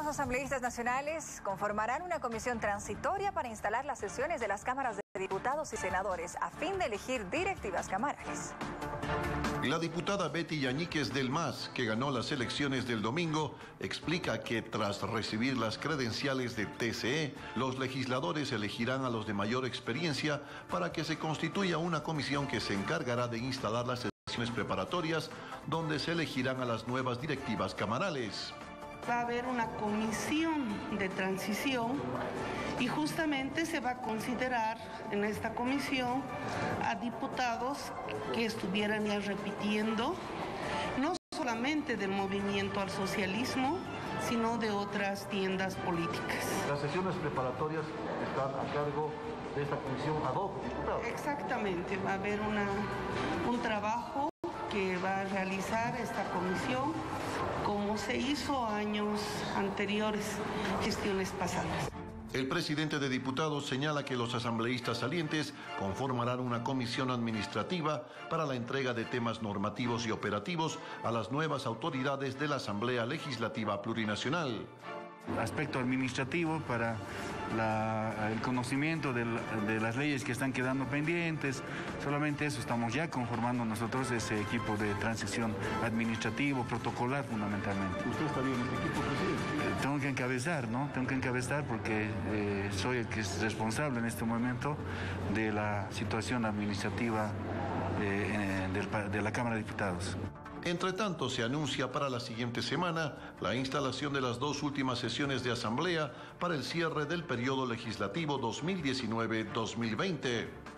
asambleístas nacionales conformarán una comisión transitoria para instalar las sesiones de las cámaras de diputados y senadores a fin de elegir directivas camarales. La diputada Betty Yañíquez del MAS, que ganó las elecciones del domingo, explica que tras recibir las credenciales de TCE, los legisladores elegirán a los de mayor experiencia para que se constituya una comisión que se encargará de instalar las sesiones preparatorias, donde se elegirán a las nuevas directivas camarales. Va a haber una comisión de transición y justamente se va a considerar en esta comisión a diputados que estuvieran ya repitiendo, no solamente del movimiento al socialismo, sino de otras tiendas políticas. Las sesiones preparatorias están a cargo de esta comisión ad hoc, diputado. Exactamente, va a haber un trabajo que va a realizar esta comisión, como se hizo años anteriores, gestiones pasadas. El presidente de diputados señala que los asambleístas salientes conformarán una comisión administrativa para la entrega de temas normativos y operativos a las nuevas autoridades de la Asamblea Legislativa Plurinacional. Aspecto administrativo para el conocimiento de las leyes que están quedando pendientes. Solamente eso estamos ya conformando nosotros, ese equipo de transición administrativo, protocolar fundamentalmente. ¿Usted estaría en este equipo, presidente? Tengo que encabezar, ¿no? Tengo que encabezar porque soy el que es responsable en este momento de la situación administrativa de la Cámara de Diputados. Entre tanto, se anuncia para la siguiente semana la instalación de las dos últimas sesiones de asamblea para el cierre del periodo legislativo 2019-2020.